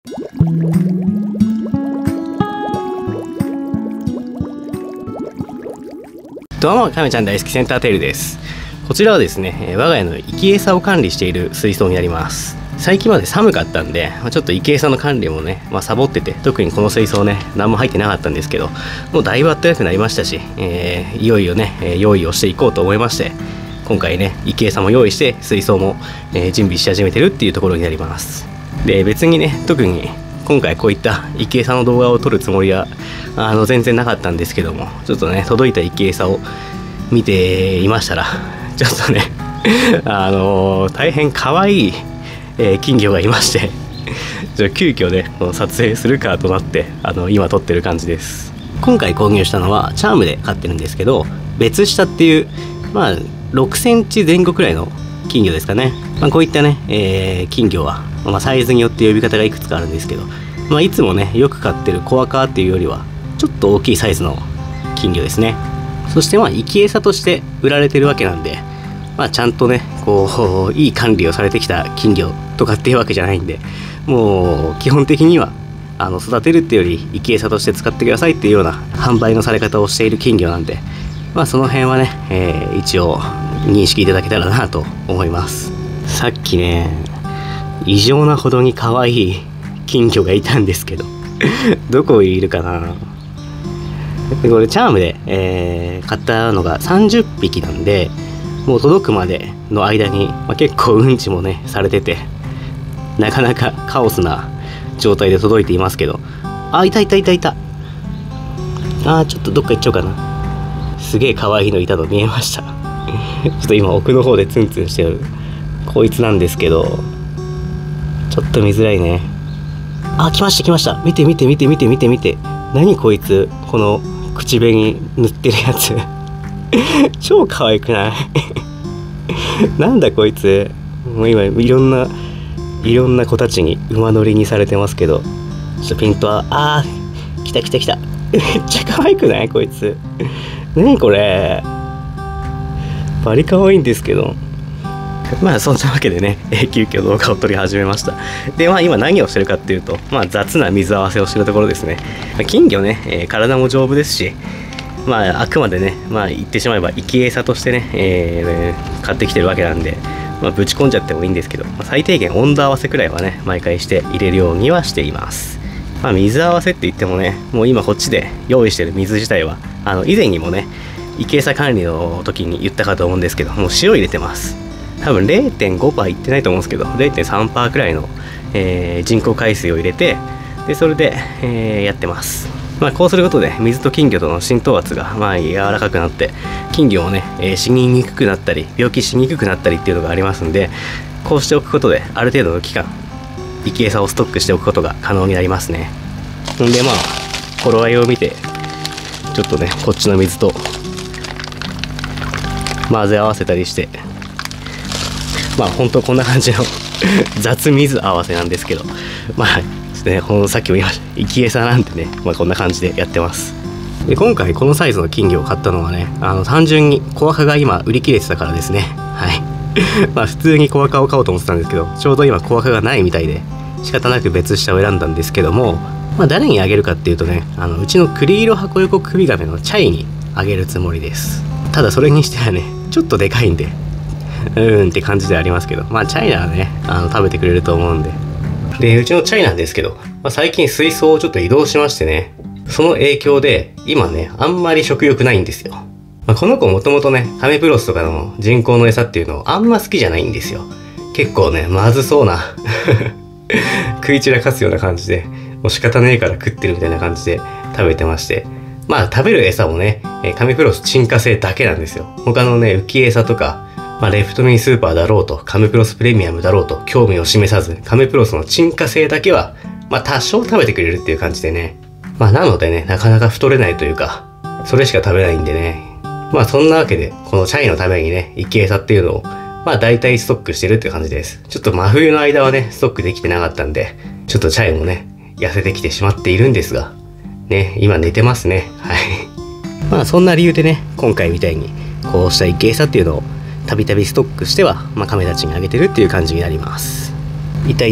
どうも、かめちゃん大好きセンターテールです。こちらはですね、我が家の生き餌を管理している水槽になります。最近まで寒かったんで、ちょっと生き餌の管理もね、サボってて、特にこの水槽ね、何も入ってなかったんですけど、もうだいぶ暖かくなりましたし、いよいよね、用意をしていこうと思いまして、今回ね、生き餌も用意して、水槽も、準備し始めてるっていうところになります。で、別にね、特に今回こういった生き餌の動画を撮るつもりは全然なかったんですけども、ちょっとね、届いた生き餌を見ていましたら、ちょっとね大変可愛い金魚がいまして急遽ね撮影するかとなって今撮ってる感じです。今回購入したのはチャームで飼ってるんですけど、別下っていう6センチ前後くらいの金魚ですかね。こういったね、金魚は、サイズによって呼び方がいくつかあるんですけど、いつもねよく飼ってるコアカっていうよりはちょっと大きいサイズの金魚ですね。そして生き餌として売られてるわけなんで、ちゃんとねこういい管理をされてきた金魚とかっていうわけじゃないんで、もう基本的には育てるっていうより生き餌として使ってくださいっていうような販売のされ方をしている金魚なんで、その辺はね、一応認識いただけたらなと思います。さっきね異常なほどに可愛い金魚がいたんですけどどこにいるかな。これチャームで、買ったのが30匹なんで、もう届くまでの間に、結構うんちもねされてて、なかなかカオスな状態で届いていますけど、いた、ちょっとどっか行っちゃおうかな。すげえ可愛いのいたの見えましたちょっと今奥の方でツンツンしてるこいつなんですけど、ちょっと見づらいね。来ました見て何こいつ、この口紅塗ってるやつ超可愛くないなんだこいつ。もう今いろんな子たちに馬乗りにされてますけど、ちょっとピントは来ためっちゃ可愛くないこいつ。何これ、バリ可愛いんですけど、そんなわけでね、急遽動画を撮り始めました。で今何をしてるかっていうと、雑な水合わせをしてるところですね。金魚ね、体も丈夫ですし、あくまでね言ってしまえば生き餌としてね、買ってきてるわけなんで、ぶち込んじゃってもいいんですけど、最低限温度合わせくらいはね毎回して入れるようにはしています。水合わせって言ってもね、もう今こっちで用意してる水自体は以前にもね生き餌管理の時に言ったかと思うんですけど、もう塩入れてます。多分 0.5% いってないと思うんですけど 0.3% くらいの、人工海水を入れて、でそれで、やってます。こうすることで水と金魚との浸透圧が柔らかくなって、金魚もね、死ににくくなったり病気しにくくなったりっていうのがありますんで、こうしておくことである程度の期間生き餌をストックしておくことが可能になりますね。んで頃合いを見てちょっとねこっちの水と混ぜ合わせたりして、ほんとこんな感じの雑水合わせなんですけど、さっきも言いました生き餌なんてね、こんな感じでやってます。で今回このサイズの金魚を買ったのはね、単純にコアカが今売り切れてたからですね。普通にコアカを買おうと思ってたんですけど、ちょうど今コアカがないみたいで仕方なく別下を選んだんですけども、誰にあげるかっていうとね、うちの栗色箱横首亀のチャイにあげるつもりです。ただそれにしてはねちょっとでかいんでって感じでありますけど、チャイならね食べてくれると思うんで。でうちのチャイなんですけど、最近水槽をちょっと移動しましてね、その影響で今ねあんまり食欲ないんですよ。この子もともとねカメプロスとかの人工の餌っていうのをあんま好きじゃないんですよ。結構ねまずそうな食い散らかすような感じで、もう仕方ねえから食ってるみたいな感じで食べてまして、食べる餌もねカメプロス沈下性だけなんですよ。他のね浮き餌とかレプトミンスーパーだろうとカメプロスプレミアムだろうと興味を示さず、カメプロスの沈下性だけは多少食べてくれるっていう感じでね、なのでねなかなか太れないというか、それしか食べないんでね、そんなわけでこのチャイのためにね生き餌っていうのを大体ストックしてるって感じです。ちょっと真冬の間はねストックできてなかったんで、ちょっとチャイもね痩せてきてしまっているんですがね、今寝てますね。そんな理由でね今回みたいにこうした生き餌っていうのをたびたびストックしては、亀たちにあげてるっていう感じになります。いた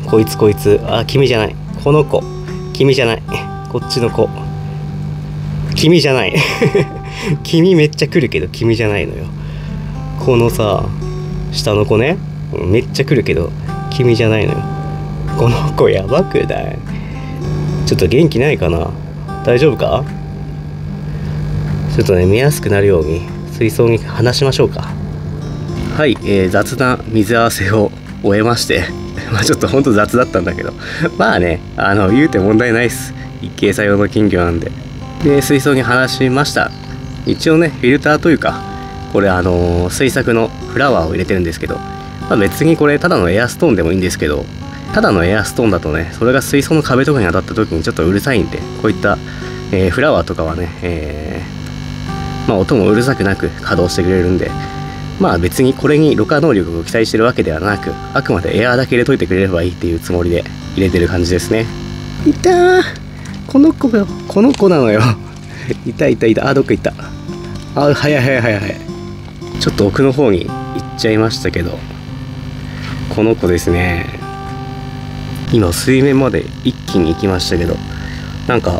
こいつ、あ、君じゃない、この子、君じゃない、こっちの子、君じゃない君めっちゃ来るけど君じゃないのよ。このさ下の子ね、めっちゃ来るけど君じゃないのよ。この子やばくない？ちょっと元気ないかな？大丈夫か？ちょっとね見やすくなるように水槽に離しましょうか。はい、雑な水合わせを終えましてまあちょっとほんと雑だったんだけどまあね言うて問題ないっす。一形作用の金魚なんで。で水槽に離しました。一応ねフィルターというかこれ水作のフラワーを入れてるんですけど、まあ、別にこれただのエアストーンでもいいんですけど、ただのエアストーンだとねそれが水槽の壁とかに当たった時にちょっとうるさいんで、こういった、フラワーとかはね、まあ音もうるさくなく稼働してくれるんで、まあ別にこれにろ過能力を期待してるわけではなく、あくまでエアーだけ入れといてくれればいいっていうつもりで入れてる感じですね。いたー、この子よ、この子なのよいた、あ、どっか行った。あ、早い。ちょっと奥の方に行っちゃいましたけど、この子ですね。今水面まで一気に行きましたけど、なんか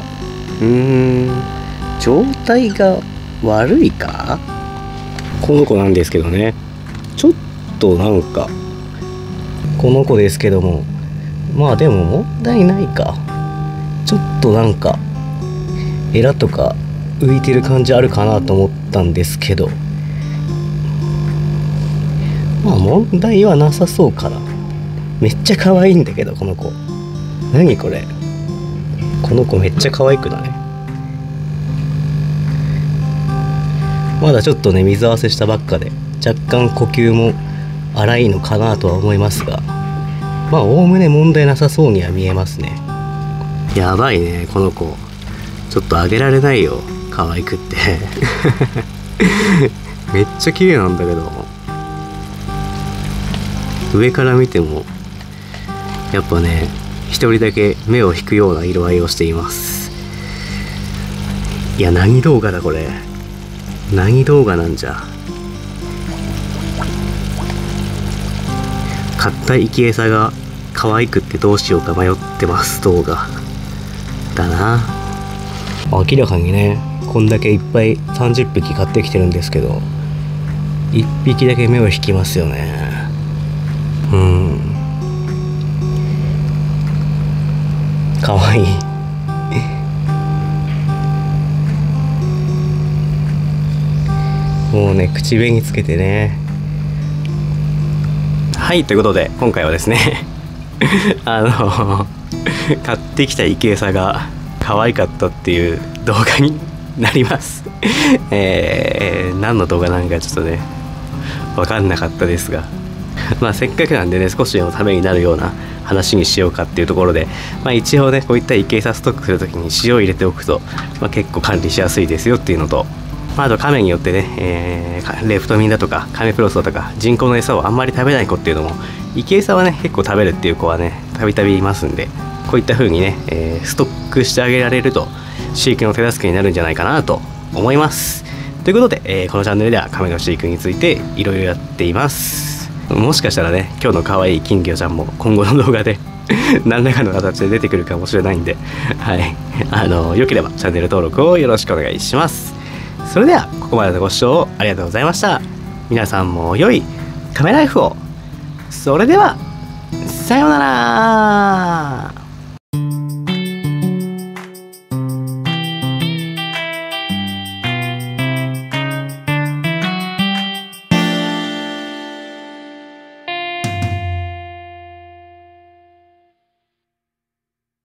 状態が悪いか、この子なんですけどね。ちょっとなんかこの子ですけども、まあでも問題ないか。ちょっとなんかエラとか浮いてる感じあるかなと思ったんですけど、まあ問題はなさそうかな。めっちゃ可愛いんだけどこの子。何これ、この子めっちゃ可愛くない？まだちょっとね水合わせしたばっかで若干呼吸も荒いのかなとは思いますが、まあおおむね問題なさそうには見えますね。やばいねこの子、ちょっとあげられないよ、可愛くってめっちゃ綺麗なんだけど、上から見てもやっぱね一人だけ目を引くような色合いをしています。いや何動画だこれ、何動画なんじゃ。買った生き餌が可愛くってどうしようか迷ってます動画だな。明らかにねこんだけいっぱい30匹買ってきてるんですけど、1匹だけ目を引きますよね。かわいいもうね口紅つけてね。はい、ということで今回はですね買ってきた生き餌が可愛かったっていう動画になります何の動画なんかちょっとね分かんなかったですがまあせっかくなんでね少しでもためになるような話にしようかっていうところで、まあ、一応ねこういった生け餌ストックするときに塩を入れておくと、まあ、結構管理しやすいですよっていうのと、まあ、あとカメによってね、レプトミンだとかカメプロスだとか人工の餌をあんまり食べない子っていうのも生け餌はね結構食べるっていう子はねたびたびいますんで、こういった風にね、ストックしてあげられると飼育の手助けになるんじゃないかなと思います。ということで、このチャンネルではカメの飼育についていろいろやっています。もしかしたらね今日の可愛い金魚ちゃんも今後の動画で何らかの形で出てくるかもしれないんで、はい、よければチャンネル登録をよろしくお願いします。それではここまでのご視聴ありがとうございました。皆さんも良いカメライフを。それではさようなら。